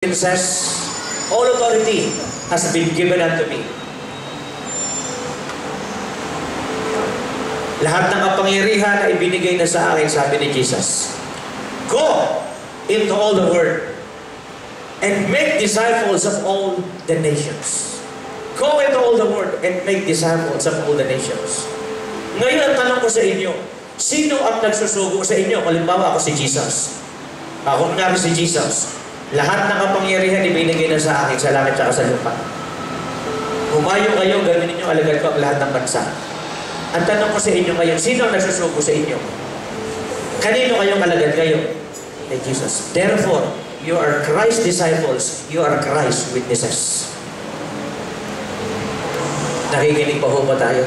It says, all authority has been given unto me. Lahat ng kapangyarihan ay ibinigay na sa akin, sabi ni Jesus. Go into all the world and make disciples of all the nations. Go into all the world and make disciples of all the nations. Ngayon ang tanong ko sa inyo, sino ang nagsusugo sa inyo? Halimbawa ako si Jesus. Ako nga si Jesus. Lahat ng kapangyarihan ibinigay na sa akin sa langit at sa lupa. Humayo kayo, gawin ninyo alagad ko ang lahat ng bansa. Ang tanong ko sa inyo ngayon, sino ang nagsusugo sa inyo? Kanino kayong alagad kayo? Kay Jesus. Therefore, you are Christ's disciples, you are Christ's witnesses. Nakikinig pa ho ba tayo?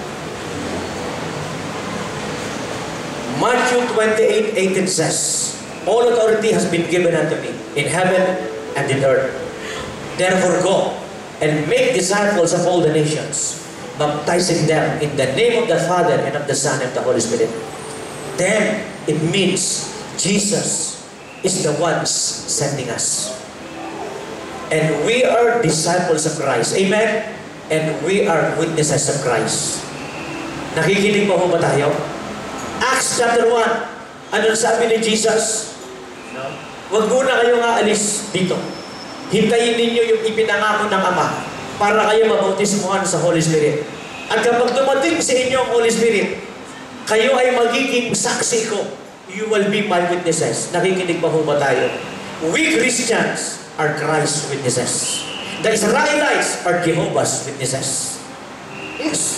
Matthew 28:18 says, all authority has been given unto me in heaven and in earth. Therefore go and make disciples of all the nations, baptizing them in the name of the Father and of the Son and of the Holy Spirit. Then it means Jesus is the one sending us. And we are disciples of Christ. Amen? And we are witnesses of Christ. Nakikinig pa ho ba tayo? Acts chapter 1. Ano sabi ni Jesus? Huwag muna kayong aalis dito. Hintayin ninyo yung ipinangako ng Ama para kayo mabautismuhan sa Holy Spirit. At kapag dumating sa inyo ang Holy Spirit, kayo ay magiging saksi ko. You will be my witnesses. Nakikinig pa ho ba tayo? We Christians are Christ's witnesses. The Israelites are Jehovah's witnesses. Yes.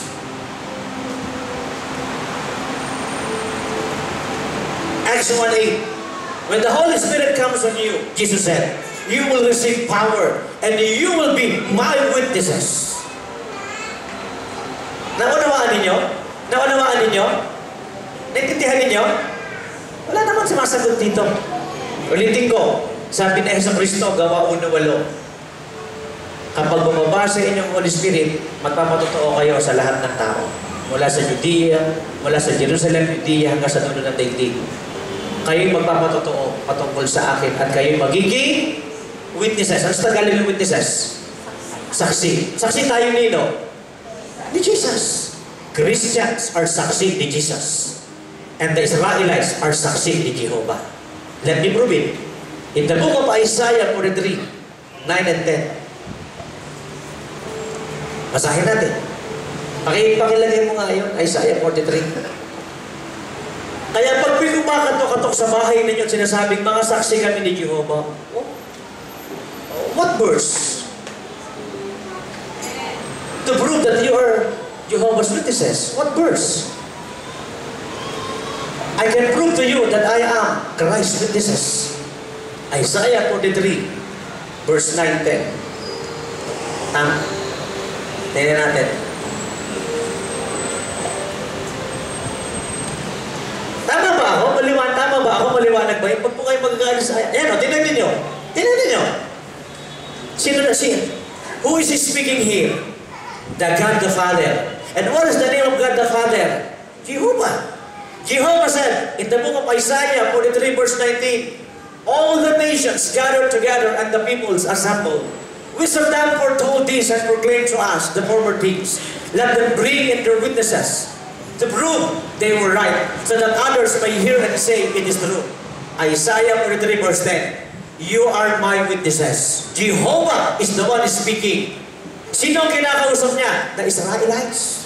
Acts 1:8. When the Holy Spirit comes on you, Jesus said, you will receive power and you will be my witnesses. Naunawaan ninyo? Naunawaan ninyo? Naintindihan ninyo? Wala naman sumasagot dito. Ulitin ko, sabi na sa Kristo, gawa 1:8. Kapag bumaba sa inyong Holy Spirit, magpapatotoo kayo sa lahat ng tao. Mula sa Judea, mula sa Jerusalem, Judea, hanggang sa dulo ng daigdig. Kayo'y magpapatotoo patungkol sa akin at kayo'y magiging witnesses. Ano sa Tagalog ng witnesses? Saksi. Saksi tayo nino? Ni Jesus. Christians are saksi ni Jesus. And the Israelites are saksi ni Jehovah. Let me prove it. In the book of Isaiah 43, 9 and 10. Basahin natin. Pakilagay mo nga yun, Isaiah 43. Kaya pag pinumakatok-katok sa bahay ninyo at sinasabing, mga saksi kami ni Jehovah. What verse? To prove that you are Jehovah's witnesses. What verse? I can prove to you that I am Christ's witnesses. Isaiah 43, verse 9-10. Tingnan natin. Tama ba ako? Tama ba ako? Maliwanag ba? Pag po kayo magkakalis, ayan o, tingnan ninyo. Tingnan ninyo. Sino na siya? Who is he speaking here? The God the Father. And what is the name of God the Father? Jehovah. Jehovah said, in the book of Isaiah 43 verse 19, all the nations gathered together and the peoples assembled. Which of them foretold this and proclaimed to us the former things? Let them bring in their witnesses to prove they were right, so that others may hear and say, it is true. Isaiah 43 verse 10. You are my witnesses. Jehovah is the one speaking. Sino ang kinakausap niya? The Israelites.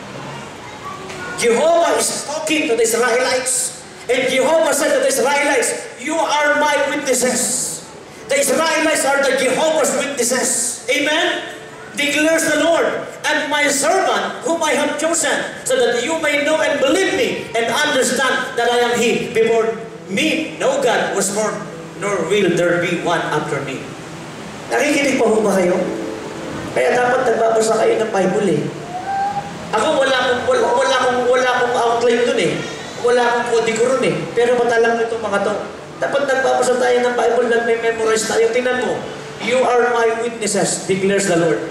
Jehovah is talking to the Israelites. And Jehovah said to the Israelites, you are my witnesses. The Israelites are the Jehovah's witnesses. Amen? Declares the Lord, and my servant whom I have chosen, so that you may know and believe me, and understand that I am He. Before me, no God was formed, nor will there be one after me. Nakikinig pa ho ba kayo? Kaya dapat nagbabasa kayo ng Bible eh. Ako wala akong outline dun eh. Wala akong kodigo ron eh. Pero matalang itong mga to. Dapat nagbabasa tayo ng Bible at may memorize tayo. Tingnan mo. You are my witnesses, declares the Lord.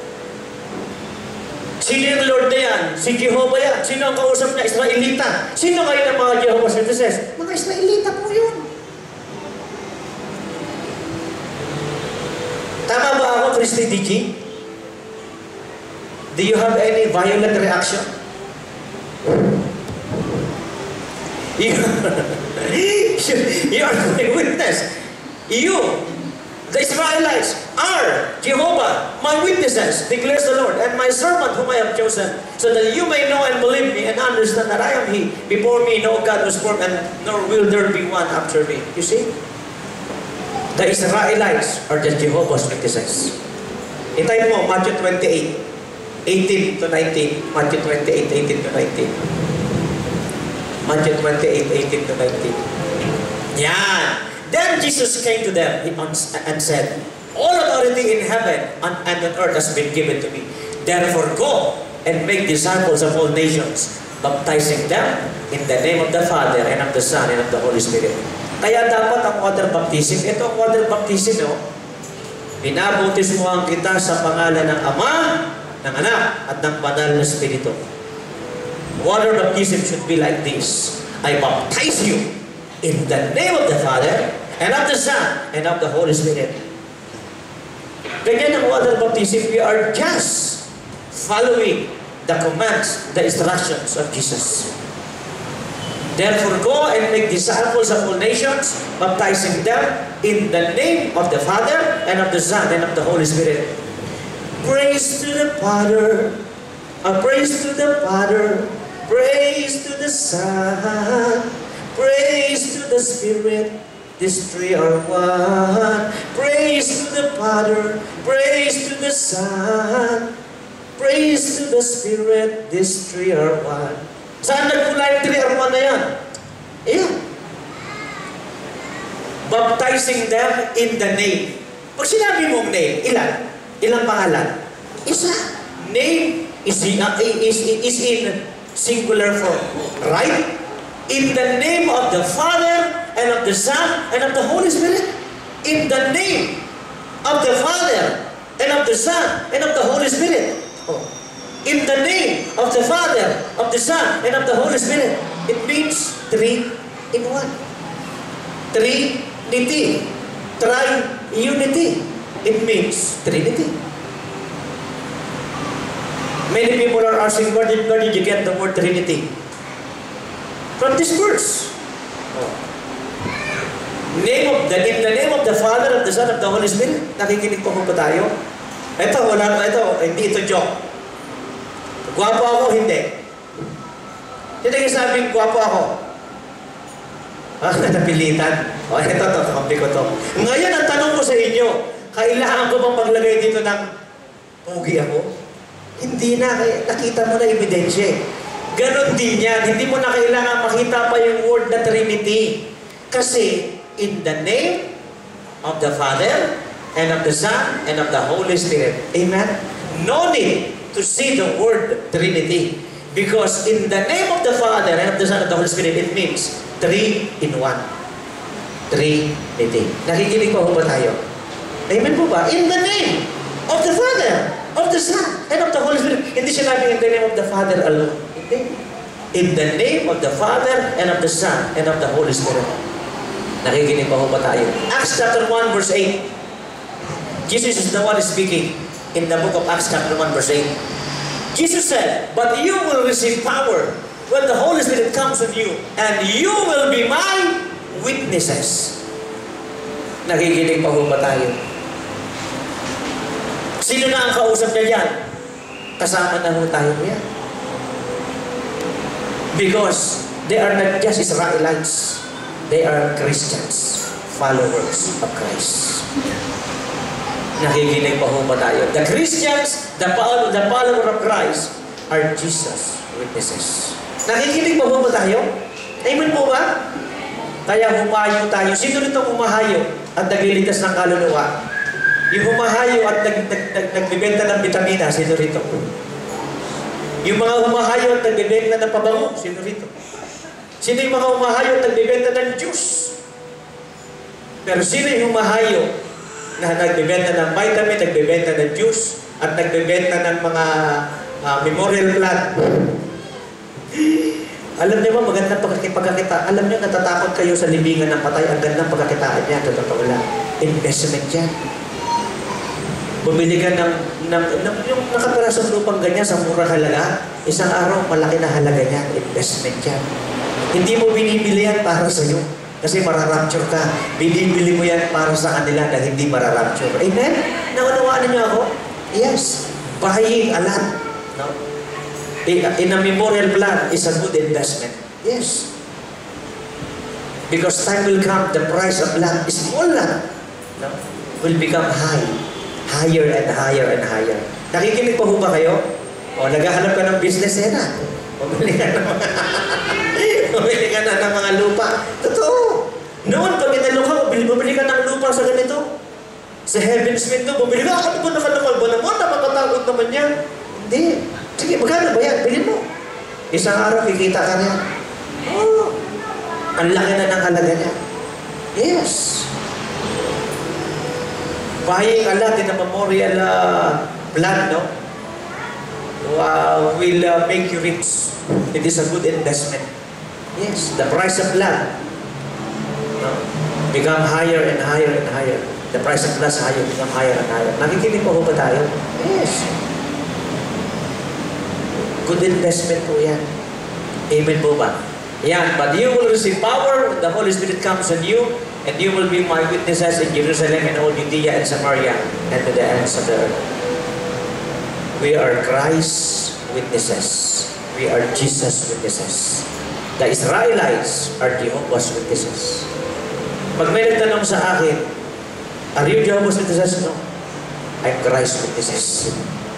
Sino yung Lord na yan? Si Jehovah yan. Sino ang kausap niya? Israelita. Sino kayo ng mga Jehovah's Witnesses? Mga Israelita po yun. our strategy? Do you have any violent reaction? You are my witness. You, the Israelites, are Jehovah, my witnesses, declares the Lord, and my servant whom I have chosen, so that you may know and believe me and understand that I am He. Before me no God was formed, and nor will there be one after me. You see? The Israelites are the Jehovah's witnesses. Itay mo, Matthew 28, 18 to 19. Matthew 28, 18 to 19. Matthew 28, 18 to 19. Yan. Then Jesus came to them and said, all authority in heaven and on earth has been given to me. Therefore go and make disciples of all nations, baptizing them in the name of the Father and of the Son and of the Holy Spirit. Kaya dapat ang water baptism, ito ang water baptism, no? Binabautismuhan kita sa pangalan ng Ama, ng Anak, at ng Banal na Espiritu. Water baptism should be like this. I baptize you in the name of the Father, and of the Son, and of the Holy Spirit. Ganyan ang water baptism. We are just following the commands, the instructions of Jesus. Therefore, go and make disciples of all nations, baptizing them in the name of the Father, and of the Son, and of the Holy Spirit. Praise to the Father, praise to the Father, praise to the Son, praise to the Spirit. These three are one. Praise to the Father, praise to the Son, praise to the Spirit. These three are one. Saan nagmula yung 3 or 1 na yan? Ayan. Baptizing them in the name. Pag sinabi mong name, ilan? Ilang pangalan? Isa. Name is in singular form. Right? In the name of the Father, and of the Son, and of the Holy Spirit. In the name of the Father, and of the Son, and of the Holy Spirit. Oh. In the name of the Father, of the Son, and of the Holy Spirit. It means 3 in 1. Trinity. Tri-unity. It means Trinity. Many people are asking, where did you get the word Trinity? From this verse. Oh. In the name of the Father, of the Son, of the Holy Spirit. Nakikinig po ba tayo? Hindi ito joke. Gwapo ako, hindi. Hindi kayo sabing gwapo ako. Napilitan. Ito, kampi ko to. Ngayon, ang tanong ko sa inyo, kailangan ko bang maglagay dito ng pogi ako? Hindi na. Nakita mo na ebidensya. Ganon din yan. Hindi mo na kailangan makita pa yung word na Trinity. Kasi, in the name of the Father, and of the Son, and of the Holy Spirit. Amen? No need to see the word Trinity. Because in the name of the Father, and of the Son, and of the Holy Spirit, it means 3 in 1. Trinity. Nakikinig pa ba tayo? Amen po ba? In the name of the Father, of the Son, and of the Holy Spirit. Hindi siya namin in the name of the Father alone. Hindi. In the name of the Father, and of the Son, and of the Holy Spirit. Nakikinig pa ba tayo? Acts chapter 1 verse 8. Jesus is the one speaking in the book of Acts chapter 1 verse 8. Jesus said, but you will receive power when the Holy Spirit comes on you, and you will be my witnesses. Nakikinig pa ba tayo? Sino na ang kausap niya yan? Kasama na ho tayo yan. Because they are not just Israelites. They are Christians, followers of Christ. Nakikinig pa ba tayo? The Christians, the follower of Christ, are Jesus' witnesses. Nakikinig pa ba tayo? Amen po ba? Kaya humayo tayo. Sino nito humahayo at nagliligtas ng kaluluwa? Yung humahayo at nagbibenta ng vitamina, sino rito? Yung mga humahayo at nagbibenta ng pabango, sino rito? Sino yung mga humahayo at nagbibenta ng juice? Pero sino yung humahayo na nagbibenta ng vitamin, nagbibenta ng juice, at nagbibenta ng mga memorial plant? Alam niyo ba, magandang pagkakita. Alam niyo, natatakot kayo sa libingan ng patay. Ang gandang pagkakitaan niya, totoo lang. Investment yan. Bumili ka ng yung nakaperasong lupang ganyan sa murang halaga, isang araw, malaki na halaga niya, investment yan. Hindi mo binibili yan para sa iyo, kasi mararapture ka. Binibili mo yan para sa kanila na hindi mararapture. Amen? Naunawaan niyo ako? Yes. Buying a lot. No? In a memorial plan is a good investment. Yes. Because time will come, the price of land is small land. No? Will become high. Higher and higher and higher. Nakikinig pa ho ba kayo? O, naghahanap ka ng business na. Bumili ka ng mga lupa. Totoo. Noon, pag inalo ka, bumili ka ng lupa sa ganito. Sa Heaven's Window, bumili ka. Ano ba nakalukal ba naman? Napakatakot naman yan. Hindi. Sige, magkano ba yan? Bilhin mo. Isang araw, kikita ka niya. Oh, ang laki na ng halaga niya. Yes. Buying a lot in a memorial plan, no? Will make you rich. It is a good investment. Yes, the price of land, no? Become higher and higher and higher. The price of land higher, become higher and higher. Nakikinig po ba tayo? Yes. Good investment po yan. Amen po ba? Yan, but you will receive power, the Holy Spirit comes on you, and you will be my witnesses in Jerusalem and all Judea and Samaria and to the ends of the earth. We are Christ's witnesses. We are Jesus' witnesses. The Israelites are Jehovah's witnesses. Pag may nagtanong sa akin, are you Jehovah's witnesses? No. I'm Christ's witnesses.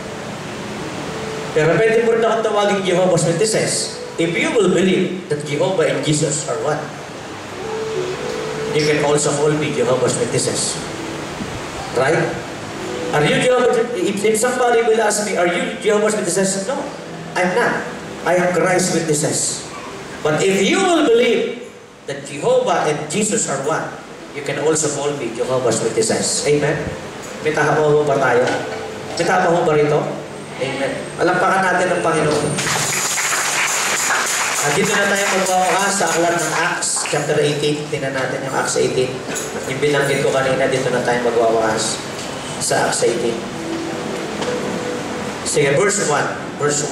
Pero pwede mo rin akong tawagin Jehovah's witnesses if you will believe that Jehovah and Jesus are one. You can also call me Jehovah's Witnesses. Right? Are you Jehovah's Witnesses? If somebody will ask me, are you Jehovah's Witnesses? No, I'm not. I am Christ's Witnesses. But if you will believe that Jehovah and Jesus are one, you can also call me Jehovah's Witnesses. Amen? May tahapaw mo ba tayo? May tahapaw mo ba rito? Amen. Alampakan natin ang Panginoon. Dito na tayo magbawakas sa aklat ng Acts, chapter 18. Tingnan natin yung Acts 18. Yung binanggit ko kanina, dito na tayo magbawakas sa Acts 18. Sige, verse 1. Verse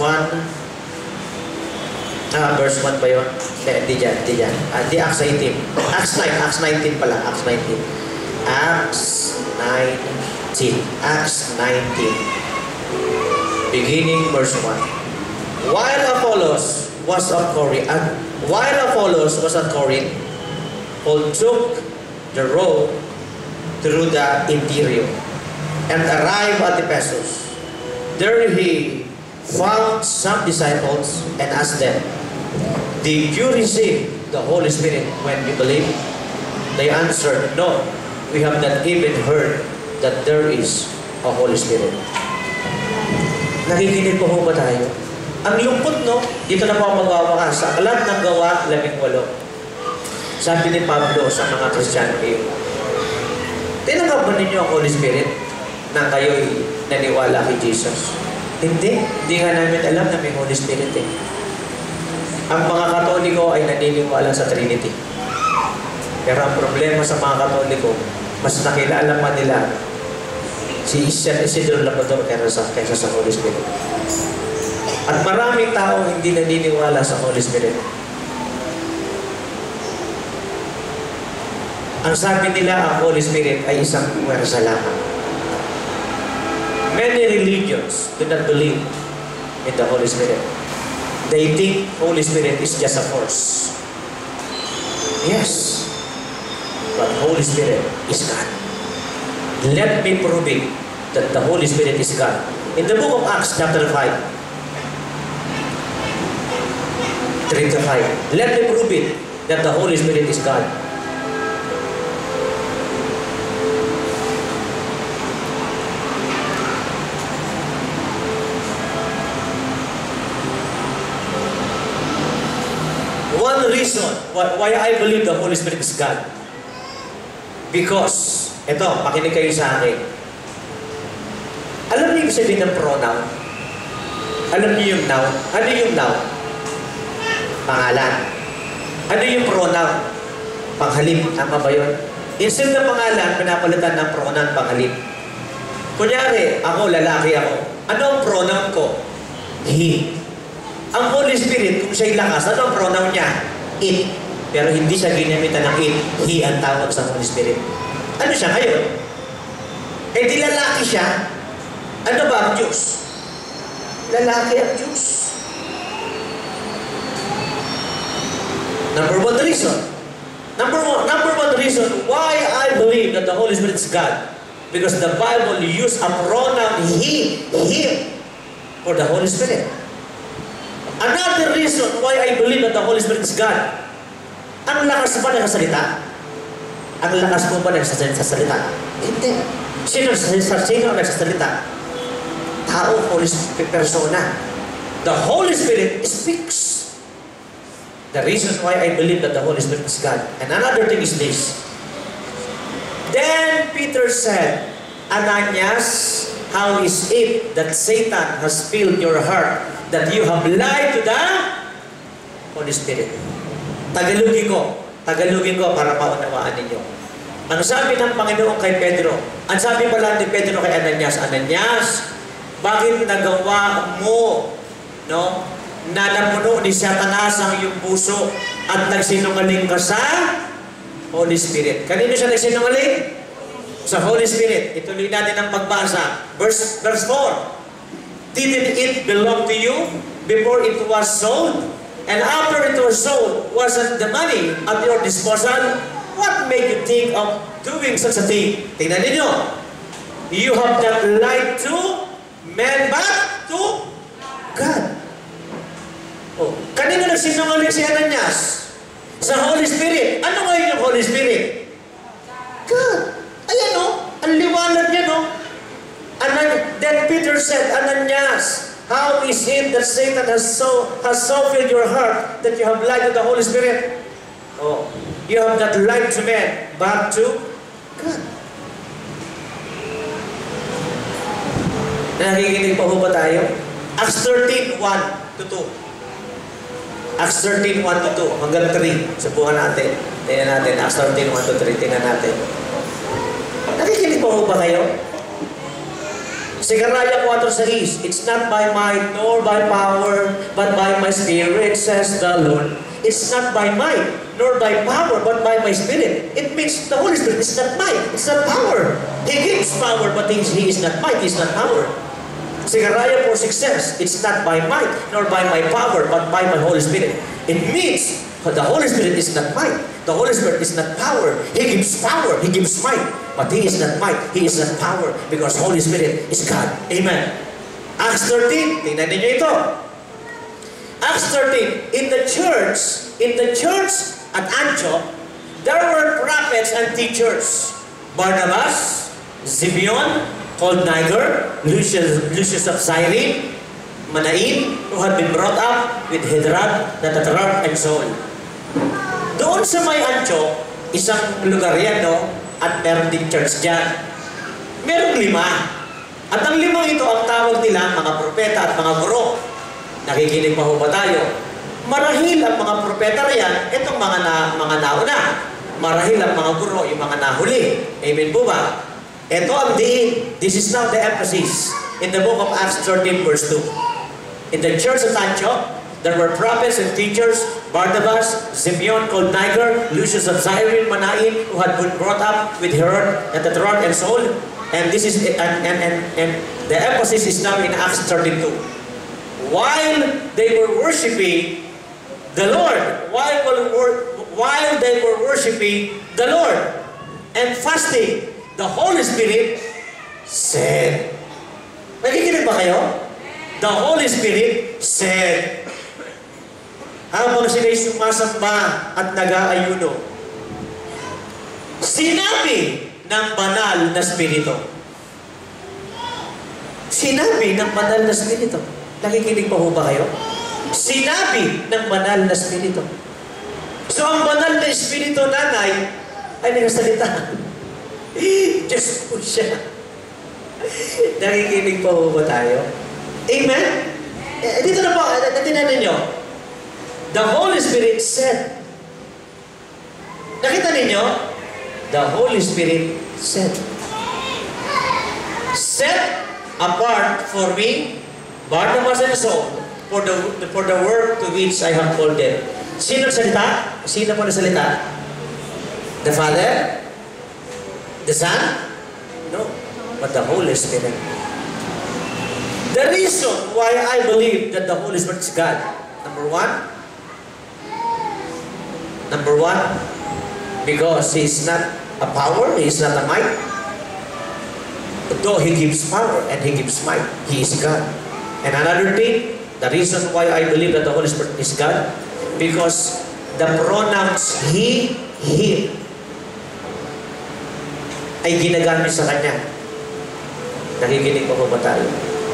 1. Verse 1 ba yun? Hindi dyan. Di Acts 18. Acts 9. Acts 19 pala. Acts 19. Acts 19. Acts 19. Beginning verse 1. While Apollos was at Corinth, Paul took the road through the interior and arrived at Ephesus. There he found some disciples and asked them, "Did you receive the Holy Spirit when you believed?" They answered, "No, we have not even heard that there is a Holy Spirit." Nakikinig po ba tayo? Ang lungkot, no? Dito na po ang magwawakas sa aklat ng Gawa 18. Sabi ni Pablo sa mga Kristiyano, tinanggap ba ninyo ang Holy Spirit na kayo'y naniwala kay Jesus? Hindi. Hindi nga namin alam na may Holy Spirit eh. Ang mga Katoliko ay naniniwala sa Trinity. Pero ang problema sa mga Katoliko, mas nakilala pa nila si Isidro Labrador kaysa sa Holy Spirit. At maraming tao hindi naniniwala sa Holy Spirit. Ang sabi nila, ang Holy Spirit ay isang puwersa lamang. Many religions do not believe in the Holy Spirit. They think Holy Spirit is just a force. Yes, but Holy Spirit is God. Let me prove it that the Holy Spirit is God. In the book of Acts chapter 5, 3-5. Let me prove it that the Holy Spirit is God. One reason why I believe the Holy Spirit is God. Because, eto, makinig kayo sa akin. Alam niyo yung sabihin ng pronoun? Alam niyo yung noun? Ano yung noun? Pangalan. Ano yung pronoun? Panghalip. Tama ba yun? Instead ng pangalan, pinapalitan ng pronoun panghalip. Kunyari, ako, lalaki ako. Ano ang pronoun ko? He. Ang Holy Spirit, kung siya'y lakas, ano ang pronoun niya? It. Pero hindi siya ginamitan ng it. He ang tawag sa Holy Spirit. Ano siya ngayon? Eh di lalaki siya. Ano ba ang Diyos? Lalaki ang Diyos. Number one reason. Number one reason why I believe that the Holy Spirit is God. Because the Bible used a pronoun he, him, for the Holy Spirit. Another reason why I believe that the Holy Spirit is God. Ang lakas ba nagsasalita? Ang lakas mo ba nagsasalita? Hindi. Sino nagsasalita? Tao, Holy Spirit, persona. The Holy Spirit speaks. The reason why I believe that the Holy Spirit is God. And another thing is this. Then Peter said, Ananias, how is it that Satan has filled your heart, that you have lied to the Holy Spirit? Tagalogin ko para maunawaan ninyo. Ano sabi ng Panginoon kay Pedro? Ang sabi pala ni Pedro kay Ananias, Ananias, bakit nagawa mo, no, na napuno ni Satanas ang iyong puso at nagsinungaling ka sa Holy Spirit? Kanino siya nagsinungaling? Sa Holy Spirit. Ituloy natin ang pagbasa. Verse 4. Didn't it belong to you before it was sold? And after it was sold, wasn't the money at your disposal? What made you think of doing such a thing? Tingnan ninyo. You have not lied to men but to God. Oh, kanino nagsinungaling si Ananias? Sa Holy Spirit. Ano ngayon yung Holy Spirit? God. Ayan o, ang liwanag niya no. Then Peter said, Ananias, how is it that Satan has so filled your heart that you have lied to the Holy Spirit? Oh, you have not lied to men, but to God. Nakikinig pa ba tayo? Acts 13:1-2. Acts 13:1-2 hanggang 3. Subukan natin. Tingnan natin. Acts 13:1-3. Tingnan natin. Nakikinig pa ba kayo? Zechariah 4:6. It's not by might nor by power, but by my spirit, says the Lord. It's not by might nor by power, but by my spirit. It means the Holy Spirit is not might, it's not power. He gives power, but He is not might, He is not power. Zechariah 4:6 says, it's not by might nor by my power, but by my Holy Spirit. It means the Holy Spirit is not might. The Holy Spirit is not power. He gives power, He gives might, but He is not might, He is not power, because Holy Spirit is God. Amen. Acts 13, tingnan ninyo ito. Acts 13, in the church at Antioch, there were prophets and teachers. Barnabas, Simeon, called Niger, Lucius of Cyrene, Manaen, who had been brought up with Hydrad, Natatrab, and Saul. Doon sa may Antioch, isang lugar yan, no? At meron din church dyan. Merong 5. At ang 5 ito, ang tawag nila, mga propeta at mga guro. Nakikinig pa ho ba tayo? Marahil ang mga propeta riyan, itong mga nauna. Marahil ang mga guro, yung mga nahuli. Amen po ba? Ito ang diin. This is now the emphasis in the book of Acts 13 verse 2. In the church of Antioch, there were prophets and teachers, Barnabas, Simeon called Niger, Lucius of Cyrene, Manaen, who had been brought up with Herod, Natatrab, and Saul. And this is and the emphasis is now in Acts 13:2. While they were worshiping the Lord, while they were worshiping the Lord and fasting, the Holy Spirit said, nakikinig ba kayo? The Holy Spirit said, habang sila'y sumasamba at nag-aayuno, sinabi ng banal na Espiritu. Sinabi ng banal na Espiritu. Nakikinig pa ho ba kayo? Sinabi ng banal na Espiritu. So ang banal na Espiritu, nanay, ay nagsalita. Diyos po siya. Nakikinig pa ho ba tayo? Amen? Dito na po, natinan ninyo. The Holy Spirit said. Nakita ninyo? The Holy Spirit said. Said apart for me, Barnabas and Saul, for the work to which I have called them. Sino salita? Sino po salita? The Father? The Son? No, but the Holy Spirit. The reason why I believe that the Holy Spirit is God, number one, because He is not a power, He is not a might. Though He gives power and He gives might, He is God. And another thing, the reason why I believe that the Holy Spirit is God, because the pronouns He, Him, ay ginagamit sa Kanya. Nakikinig pa po ba tayo?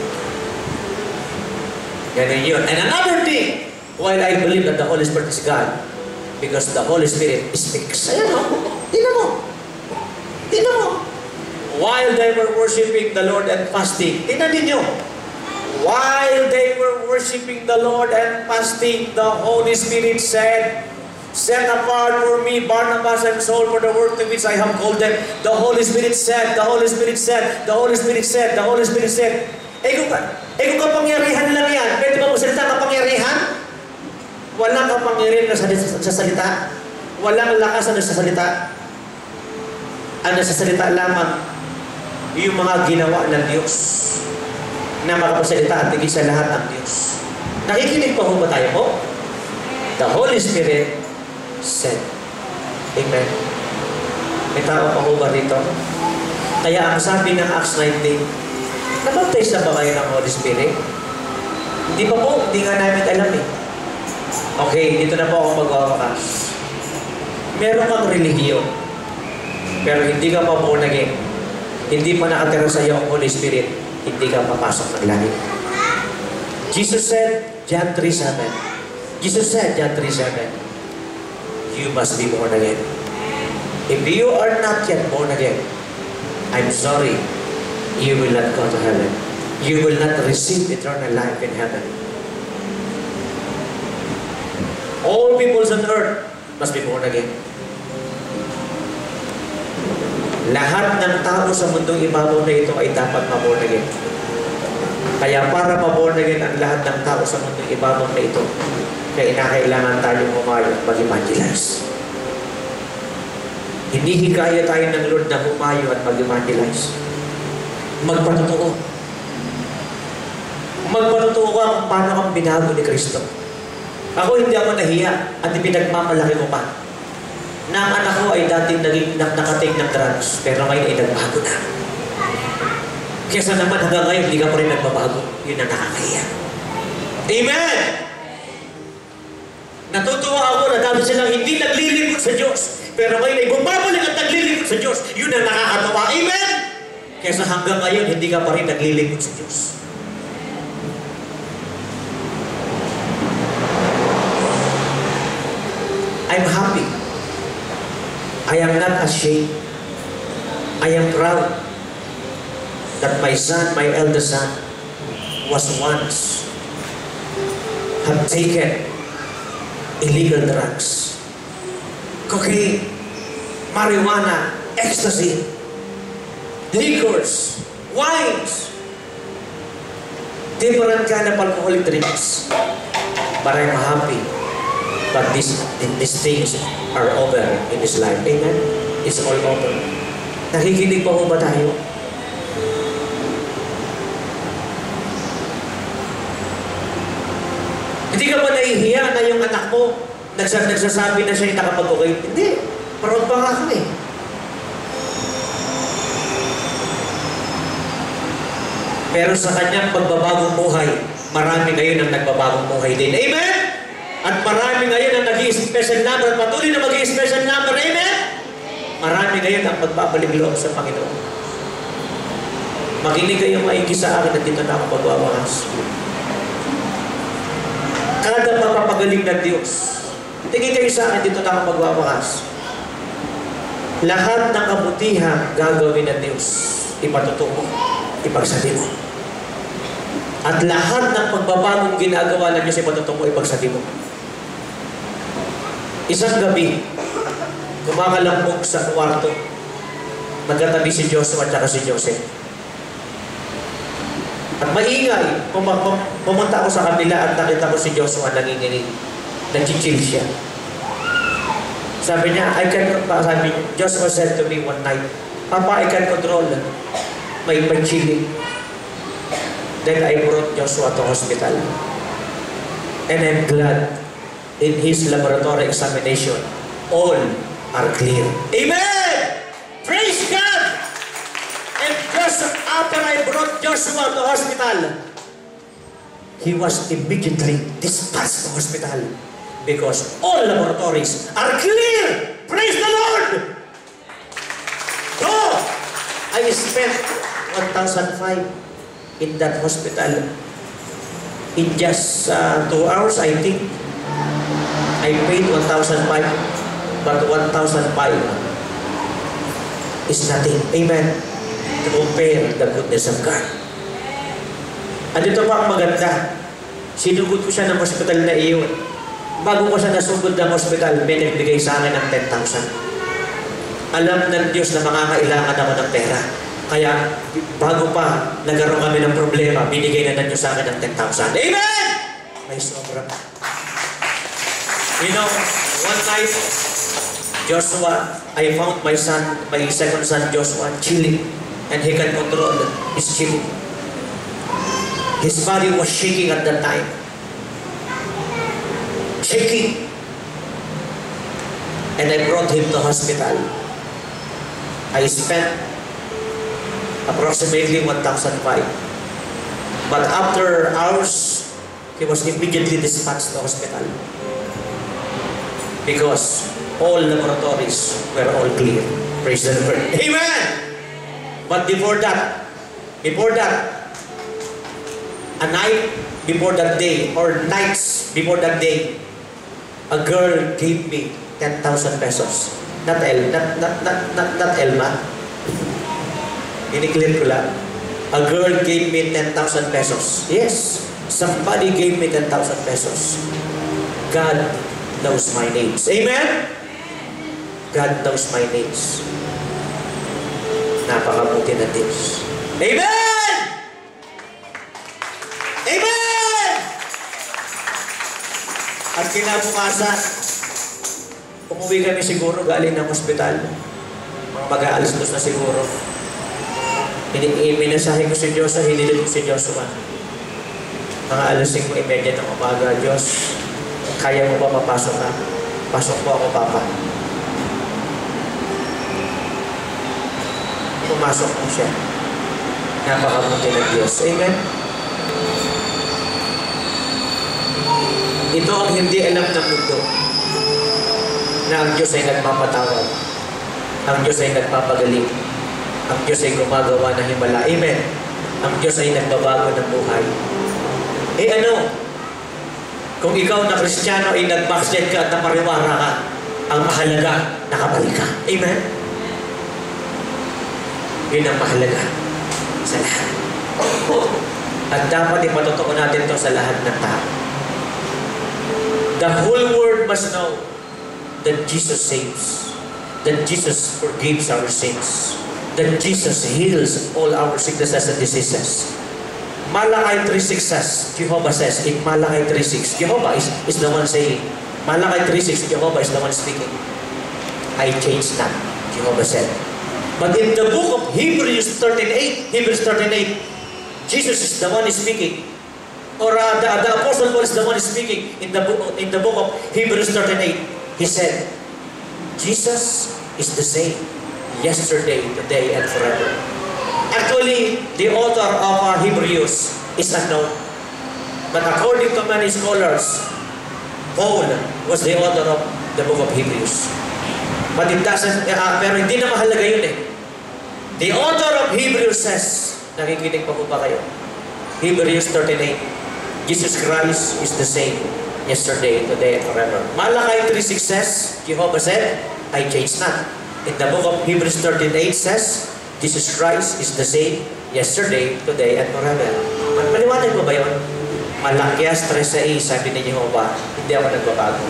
Ganun yun. And another thing, while I believe that the Holy Spirit is God, because the Holy Spirit speaks. Ayan o. Tingnan mo. Tingnan mo. While they were worshiping the Lord and fasting, tingnan ninyo. While they were worshiping the Lord and fasting, the Holy Spirit said, set apart for me Barnabas and Saul for the work to which I have called them. The Holy Spirit said, the Holy Spirit said, the Holy Spirit said, the Holy Spirit said. Kung kapangyarihan lang yan, pwede ba magsalita kapangyarihan? Walang kapangyarihan sa salita. Walang lakas na sa salita. Ang nasasalita lamang yung mga ginawa ng Diyos na makapagsalita at tigil sa lahat ng Diyos. Nakikinig pa ho ba tayo po? The Holy Spirit said. Amen. May tao pa ho ba rito? Kaya ang sabi ng Acts 19, nabaptize na ba kayo ng Holy Spirit? Hindi pa po, hindi nga namin alam eh. Okay, dito na po ako magwawakas. Meron kang relihiyon, pero hindi ka pa born again. Hindi pa nakatira sa iyo ang Holy Spirit, hindi ka papasok ng langit. Jesus said, John 3:7. Jesus said, John 3:7, you must be born again. If you are not yet born again, I'm sorry, you will not go to heaven. You will not receive eternal life in heaven. All peoples on earth must be born again. Lahat ng tao sa mundong ibabaw na ito ay dapat ma-born again. Kaya para ma-born again ang lahat ng tao sa mundong ibabaw na ito, kaya inakailangan tayong humayo at mag-evangelize. Hinihikaya tayo ng Lord na humayo at mag-evangelize. Magpatotoo. Magpatotoo ka kung paano kang binago ni Kristo. Ako hindi ako nahiya at ipinagmamalaki ko pa na ang anak ko ay dating nakatake ng drugs, pero ngayon ay nagbago na. Kesa naman hanggang ngayon hindi ka pa rin nagbabago. Yun ang nakakahiya. Amen! Natutuwa ako na dami silang hindi naglilingkod sa Diyos, pero ngayon ay bumabalik at naglilingkod sa Diyos. Yun ang nakakatawa. Amen! Kesa hanggang ngayon hindi ka pa rin naglilingkod sa Diyos. I'm happy. I am not ashamed. I am proud that my son, my eldest son, was once have taken illegal drugs. Cocaine, marijuana, ecstasy, liquors, wines, different kind of alcoholic drinks. But I'm happy. But these things are over in his life. Amen? It's all over. Nakikinig pa ba tayo? Hindi ka ba nahihiya na yung anak mo nagsasabi na siya yung nakapag-okay? Hindi. Proud pa nga kami. Pero sa kanyang pagbabagong buhay, marami ngayon ang nagbabagong buhay din. Amen? At marami ngayon ang nag-i-special number at patuloy na mag-i-special number. Amen? Marami ngayon ang magbabalik loob sa Panginoon. Makinig kayong maigi sa akin at dito na ako magwawakas. Kada mapapagaling ng Diyos, tingin kayo sa akin dito na ako magwawakas. Lahat ng kabutihan gagawin ng Diyos, ipatutuo, ipagsabi mo. At lahat ng pagbabagong ginagawa ng Diyos, ipatutuo, ipagsabi mo. Isang gabi, kumakalambog sa kwarto, magkatabi si Joshua at si Joseph. At maingay, pumunta ako sa kabila at nakita ko si Joshua nanginginig. Nag-chill siya. Sabi niya, Joshua said to me one night, Papa, I can control. May chilling. Then I brought Joshua to hospital. And I'm glad in his laboratory examination, all are clear. Amen! Praise God! And just after I brought Joshua to hospital, he was immediately dispatched to hospital because all laboratories are clear. Praise the Lord! So, I spent 1,005 in that hospital. In just 2 hours, I think, I paid 1,005, but 1,005 is nothing. Amen. To compare the goodness of God. At ito pa ang maganda. Sinugod ko siya ng hospital na iyon. Bago ko siya nasugod ng hospital, may nagbigay sa akin ng 10,000. Alam ng Diyos na makakailangan ako ng pera. Kaya, bago pa nagkaroon kami ng problema, binigay na ng Diyos sa akin ng 10,000. Amen! May sobra. You know, one night, Joshua, I found my second son Joshua, chilling. And he can control his chilling. His body was shaking at that time. Shaking. And I brought him to hospital. I spent approximately 1,005. But after hours, he was immediately dispatched to hospital. Because all laboratories were all clear. Praise the Lord. Amen! But before that, a night before that day, or nights before that day, a girl gave me 10,000 pesos. Not Elma. Ini-clear ko lang. A girl gave me 10,000 pesos. Yes, somebody gave me 10,000 pesos. God knows my needs. Amen? God knows my needs. Napakabuti na Diyos. Amen! Amen! At kinabukasan, umuwi kami siguro galing ng ospital. Mag-aalas dos na siguro. Minasahe ko si Diyos, hinilid ko si Joshua. Mga alas 5:30 ng umaga, Diyos, kaya mo ba mapasok ka? Pasok po ako, Papa. Pumasok po siya. Napakabuti ng Diyos. Amen? Ito ang hindi alam ng mundo na ang Diyos ay nagpapatawad. Ang Diyos ay nagpapagaling. Ang Diyos ay gumagawa ng himala. Amen? Ang Diyos ay nagbabago ng buhay. Eh ano? Kung ikaw na Kristiyano ay nag-backslide ka at napariwara ka, ang mahalaga, nakabalik ka. Amen? Yun ang mahalaga sa lahat. At dapat ipatotoo natin ito sa lahat ng tao. The whole world must know that Jesus saves, that Jesus forgives our sins, that Jesus heals all our sicknesses and diseases. Malachi 3:6 says, Jehovah says, in Malachi 3:6, Jehovah is the one saying, Malachi 3:6, Jehovah is the one speaking. I change not, Jehovah said. But in the book of Hebrews 13:8, Jesus is the one speaking. Or the Apostle Paul is the one speaking in the book of Hebrews 13:8. He said, Jesus is the same yesterday, today, and forever. Actually, the author of Hebrews is unknown. But according to many scholars, Paul was the author of the book of Hebrews. But it doesn't, pero hindi na mahalaga yun eh. The author of Hebrews says, nakikinig pa po ba kayo? Hebrews 13:8, Jesus Christ is the same yesterday, today, and forever. Malachi 3:6 says, Jehovah said, I change not. In the book of Hebrews 13:8 says, Jesus Christ is the same yesterday, today, and forever. Maliwanag mo ba yun? Malakias 3:6, sabi ni Jehovah, hindi ako nagbabago.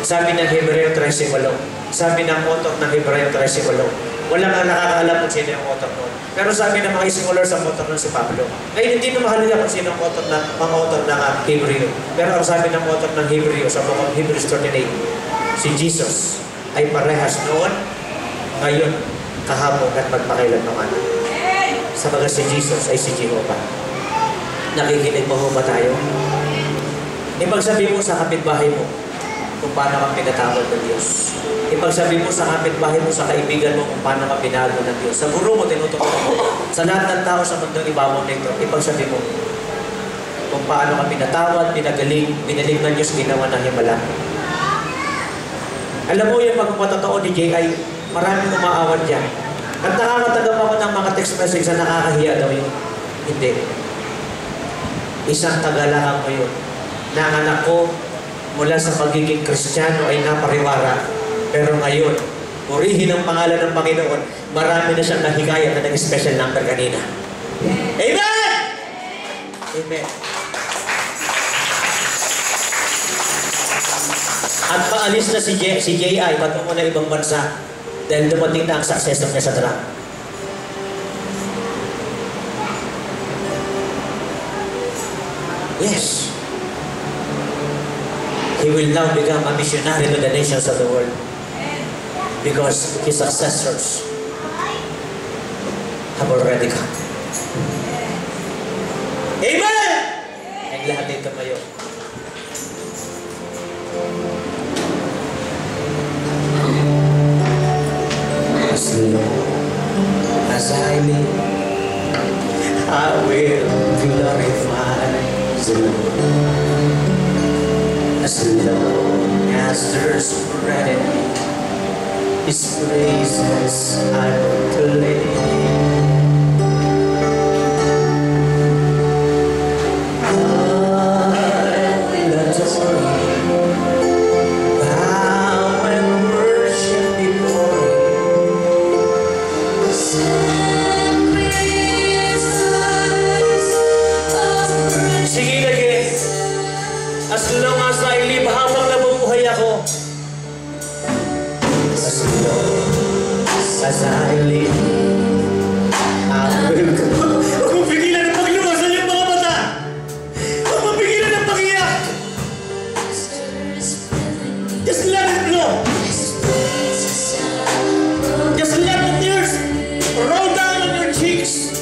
Sabi ng Hebreo 13:8. Sabi ng author ng Hebreo 13:8. Wala nga nakakaalam kung sino yung author noon. Pero sabi ng mga scholars sa author noon si Pablo. Ngayon hindi na mahalaga kung sino ang author ng mga author ng Hebreo. Pero ang sabi ng author ng Hebreo sa book of Hebrews 13:8, si Jesus ay parehas noon, ngayon, kahapon at magpakailanman. Sabagat si Jesus ay si Jehovah. Nakikinig mo ba tayo? Ipagsabi mo sa kapitbahay mo kung paano ka pinatawad ng Diyos. Ipagsabi mo sa kapitbahay mo, sa kaibigan mo kung paano ka binago ng Diyos. Sa guro mo, tinutukoy mo. Sa lahat ng tao sa mundong ibabaw nito, ipagsabi mo kung paano ka pinatawad, pinagaling, binalig ng Diyos, ginawa ng himala. Alam mo yung pagpapatotoo ni J.I., maraming umaawat dyan. At nakakatagap ako ng mga text message na nakakahiya daw yun. Hindi. Isang tagalahan ko yun. Na ang anak ko mula sa pagiging Kristiyano ay napariwara. Pero ngayon, purihin ang pangalan ng Panginoon, marami na siyang nahigayat na nag-special number kanina. Amen! Amen. At paalis na si J.I. patungo na ibang bansa dahil dumating na ang successor niya sa drama. Yes. He will now become a missionary to the nations of the world because his successors have already come. Amen! Ang lahat dito kayo. As long as I live, I will glorify the Lord. As long as there's breath in me, His praises I will proclaim. I will adore Him, bow and worship before Him. Sige lagi. As long as I live, habang nabubuhay ako. As long as I live, I will go. Huwag mong pigilan ng pagluwasan yung mga mata. Huwag mong pigilan ng pagiyak. Just let it flow. Just let the tears roll down on your cheeks.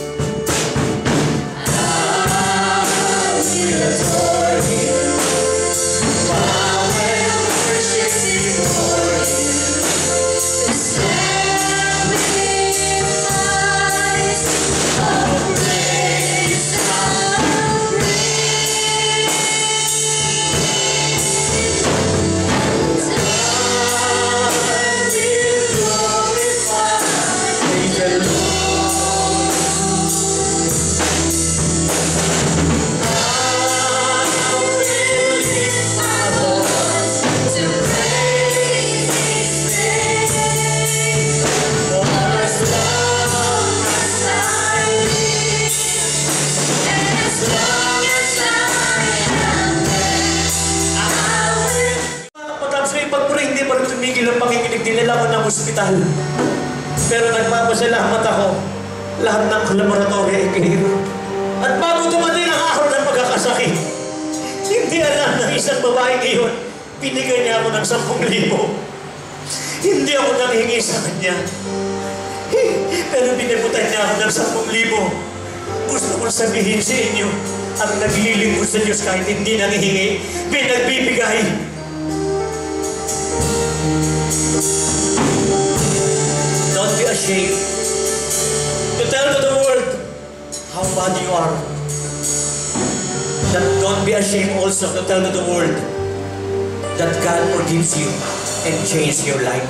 Hospital. Pero nagpapasalamat ako, lahat ng laboratory ay clear. At bago dumating ang araw ng pagkakasakit, hindi alam ng isang babae ngayon, binigyan niya ako ng 10,000. Hindi ako nanghingi sa kanya. Pero binibutan niya ako ng 10,000. Gusto ko sabihin sa inyo, ang naglilingkod sa Diyos kahit hindi nanghihingi, pinagbibigay. Don't be ashamed to tell to the world how bad you are. That don't be ashamed also to tell to the world that God forgives you and changes your life.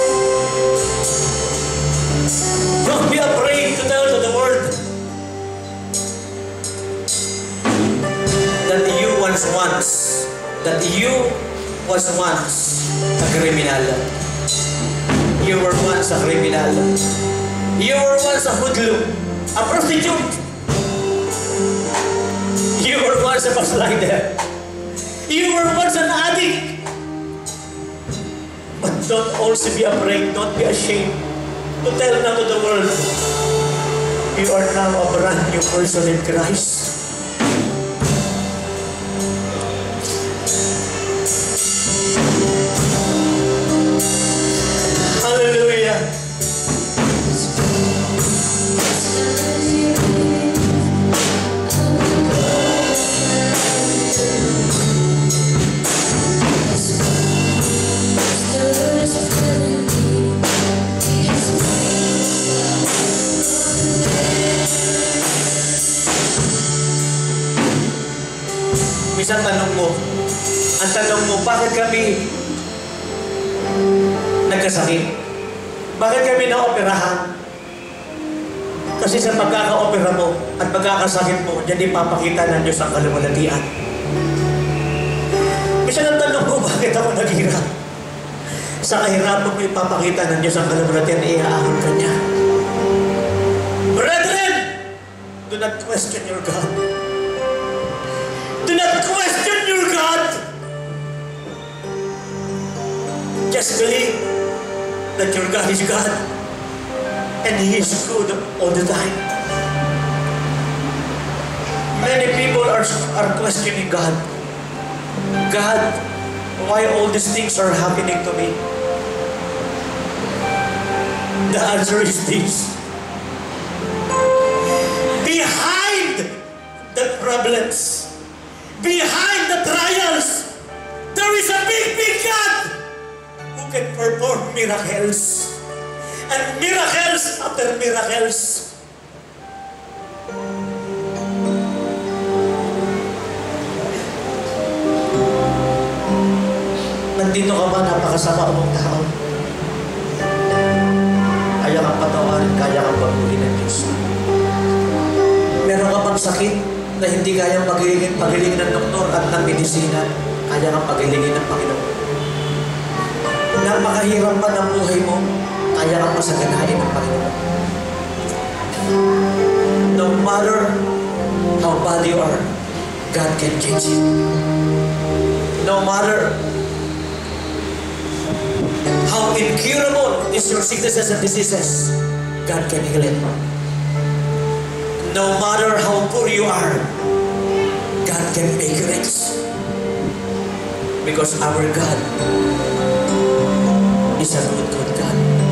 Don't be afraid to tell to the world that you was once a criminal. You were once a criminal. You were once a hoodlum, a prostitute. You were once a backslider. You were once an addict. don't also be afraid, don't be ashamed to tell now to the world, you are now a brand new person in Christ. Hallelujah. Minsan ang tanong mo, bakit kami nagkasakit? Bakit kami naoperahan? Kasi sa pagkaka-opera mo at pagkakasakit mo, diyan ipapakita ng Diyos ang kaluwalhatian. Minsan ang tanong mo, bakit ako naghirap? Sa kahirapan mo ipapakita ng Diyos ang kaluwalhatian, iaahit ka niya. Brethren, do not question your God. Do not question your God. Just believe that your God is God and He is good all the time. Many people are questioning God. God, why all these things are happening to me? The answer is this. Behind the problems, behind the trials, there is a big God who can perform miracles. And miracles after miracles. Nandito ka ba, napakasama mong tao? Kaya kang patawarin, kaya kang baguhin ng Diyos. Meron ka bang sakit na hindi kayang pagilingin ng doktor at ng medisina, kaya kang pagilingin ng Panginoon. Napakahirap pa ng buhay mo, kaya kang pasaganahin ng Panginoon. No matter how bad you are, God can change it. No matter how incurable is your sicknesses and diseases, God can heal it. No matter how poor you are, God can make you rich. Because our God is a good God.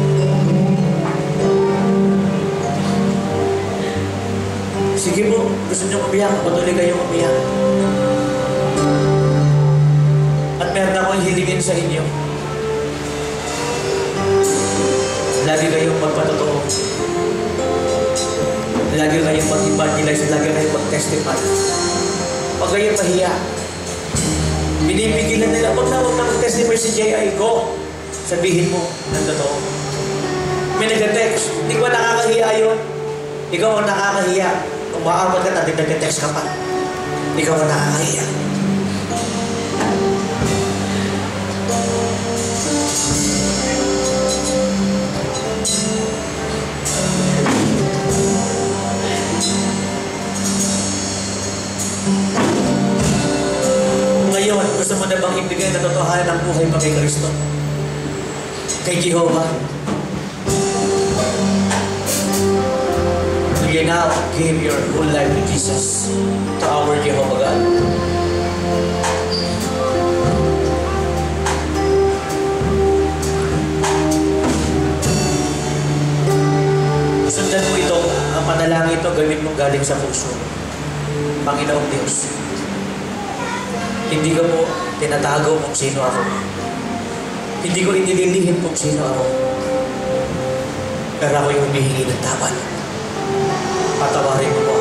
Sige po, gusto nyo umiyak, patuloy kayong umiyak. At meron akong hilingin sa inyo. Lagi kayong magpatotoo. Lagi kayong mag-evangelize, lagi kayong mag-testify. Huwag kayong mahiya. Binipigilan nila, huwag na mag-testify si J.I. Go. Sabihin mo, ng totoo. May nag-text, hindi ko nakakahiya yun. Ikaw ang nakakahiya. Kung maabot ka natin, nag-text ka pa. Ikaw ang nakakahiya. Ngayon, gusto mo na bang ibigay na totohanan ng buhay mo kay Kristo? Kay Jehovah? Do you now give your whole life to Jesus, to our Jehovah God? Sundan mo ito, ang panalangin ito, gawin mong galing sa puso. Panginoong Diyos, hindi ko po tinatago kung sino ako. Hindi ko inililihim kung sino ako. Pero ako yung humihingi ng tawad. Patawarin mo po